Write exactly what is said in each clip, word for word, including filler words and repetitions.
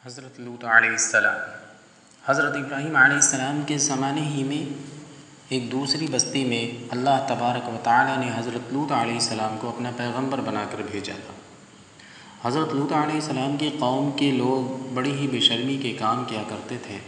حضرت لوط علیہ السلام حضرت ابراہیم علیہ السلام کے زمانے ہی میں ایک دوسری بستی میں اللہ تبارک و تعالی نے حضرت لوط علیہ السلام کو اپنا پیغمبر بنا کر بھیجا تھا۔ حضرت لوط علیہ السلام کی قوم کے لوگ بڑی ہی بے شرمی کے کام کیا کرتے تھے،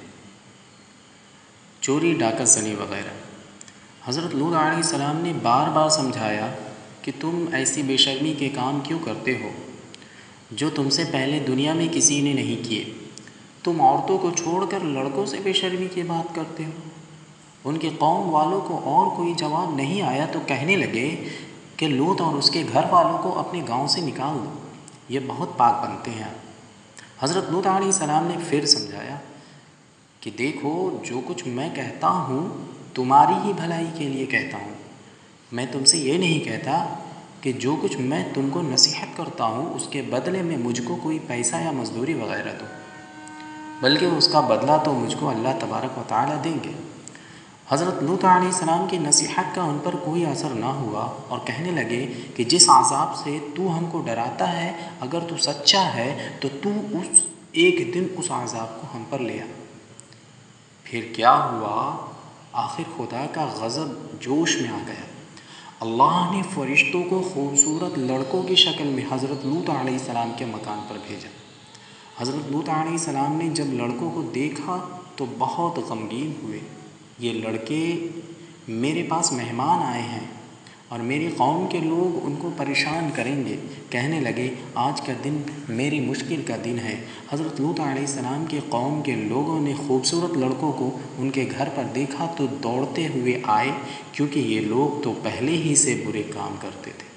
چوری ڈاکہ زنی وغیرہ۔ حضرت لوط علیہ السلام نے بار بار سمجھایا کہ تم ایسی بے شرمی کے کام کیوں کرتے ہو جو تم سے پہلے دنیا میں کسی نے نہیں کیے۔ تم عورتوں کو چھوڑ کر لڑکوں سے بے شرمی کی بات کرتے ہو۔ ان کے قوم والوں کو اور کوئی جواب نہیں آیا تو کہنے لگے کہ لوط اور اس کے گھر والوں کو اپنے گاؤں سے نکال دو، یہ بہت پاک بنتے ہیں۔ حضرت لوط علیہ السلام نے پھر سمجھایا کہ دیکھو، جو کچھ میں کہتا ہوں تمہاری ہی بھلائی کے لیے کہتا ہوں۔ میں تم سے یہ نہیں کہتا کہ جو کچھ میں تم کو نصیحت کرتا ہوں اس کے بدلے میں مجھ کو کوئی پیسہ یا مزدوری وغیرہ دو، بلکہ اس کا بدلہ تو مجھ کو اللہ تبارک و تعالی دیں گے۔ حضرت لوط علیہ السلام کی نصیحت کا ان پر کوئی اثر نہ ہوا اور کہنے لگے کہ جس عذاب سے تو ہم کو ڈراتا ہے، اگر تو سچا ہے تو تو اس ایک دن اس عذاب کو ہم پر لے آ۔ پھر کیا ہوا؟ آخر خدا کا غضب جوش میں آ گیا۔ اللہ نے فرشتوں کو خوبصورت لڑکوں کی شکل میں حضرت لوط علیہ السلام کے مکان پر بھیجا۔ حضرت لوط علیہ السلام نے جب لڑکوں کو دیکھا تو بہت غمگین ہوئے۔ یہ لڑکے میرے پاس مہمان آئے ہیں اور میری قوم کے لوگ ان کو پریشان کریں گے۔ کہنے لگے آج کا دن میری مشکل کا دن ہے۔ حضرت لوط علیہ السلام کے قوم کے لوگوں نے خوبصورت لڑکوں کو ان کے گھر پر دیکھا تو دوڑتے ہوئے آئے، کیونکہ یہ لوگ تو پہلے ہی سے برے کام کرتے تھے۔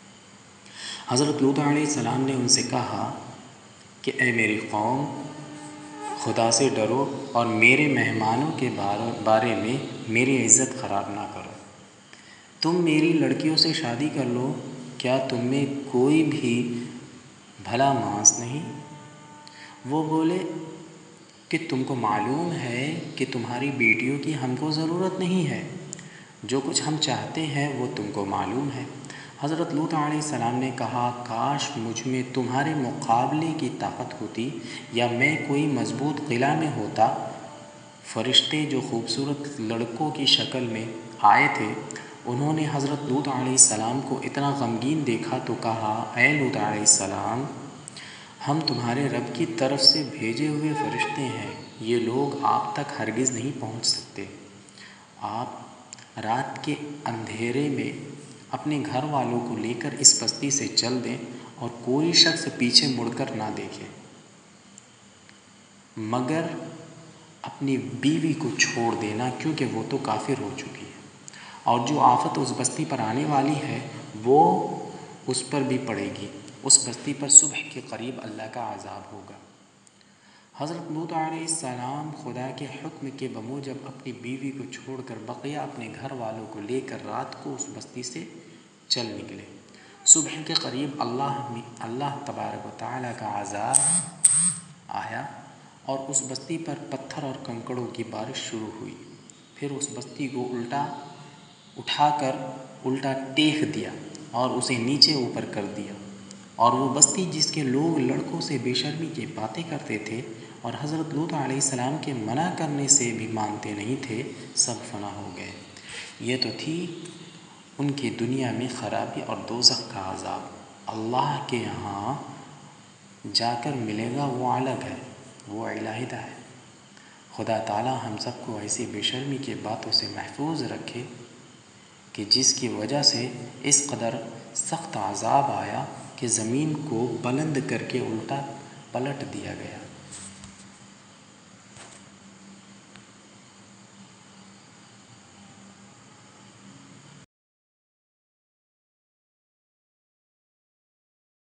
حضرت لوط علیہ السلام نے ان سے کہا کہ اے میری قوم، خدا سے ڈرو اور میرے مہمانوں کے بارے میں میری عزت خراب نہ کرو۔ تم میری لڑکیوں سے شادی کر لو، کیا تم میں کوئی بھی بھلا مانس نہیں؟ وہ بولے کہ تم کو معلوم ہے کہ تمہاری بیٹیوں کی ہم کو ضرورت نہیں ہے، جو کچھ ہم چاہتے ہیں وہ تم کو معلوم ہے۔ حضرت لوط علیہ السلام نے کہا کاش مجھ میں تمہارے مقابلے کی طاقت ہوتی یا میں کوئی مضبوط قلعہ میں ہوتا۔ فرشتے جو خوبصورت لڑکوں کی شکل میں آئے تھے، انہوں نے حضرت لوط علیہ السلام کو اتنا غمگین دیکھا تو کہا اے لوط علیہ السلام، ہم تمہارے رب کی طرف سے بھیجے ہوئے فرشتے ہیں، یہ لوگ آپ تک ہرگز نہیں پہنچ سکتے۔ آپ رات کے اندھیرے میں اپنے گھر والوں کو لے کر اس بستی سے چل دیں اور کوئی شخص پیچھے مڑ کر نہ دیکھے، مگر اپنی بیوی کو چھوڑ دینا، کیونکہ وہ تو کافر ہو چکی ہے، اور جو آفت اس بستی پر آنے والی ہے وہ اس پر بھی پڑے گی۔ اس بستی پر صبح کے قریب اللہ کا عذاب ہوگا۔ حضرت لوط علیہ السلام خدا کے حکم کے بموجب اپنی بیوی کو چھوڑ کر بقیہ اپنے گھر والوں کو لے کر رات کو اس بستی سے چل نکلے۔ صبح کے قریب اللہ میں اللہ تبارک و تعالیٰ کا عذاب آیا اور اس بستی پر پتھر اور کنکڑوں کی بارش شروع ہوئی۔ پھر اس بستی کو الٹا اٹھا کر الٹا ٹیک دیا اور اسے نیچے اوپر کر دیا، اور وہ بستی جس کے لوگ لڑکوں سے بے شرمی کی باتیں کرتے تھے اور حضرت لوط علیہ السلام کے منع کرنے سے بھی مانتے نہیں تھے، سب فنا ہو گئے۔ یہ تو تھی ان کی دنیا میں خرابی اور دوزخ کا عذاب۔ اللہ کے یہاں جا کر ملے گا وہ الگ ہے، وہ علیحدہ ہے۔ خدا تعالی ہم سب کو ایسی بے شرمی کی باتوں سے محفوظ رکھے کہ جس کی وجہ سے اس قدر سخت عذاب آیا کہ زمین کو بلند کر کے الٹا پلٹ دیا گیا۔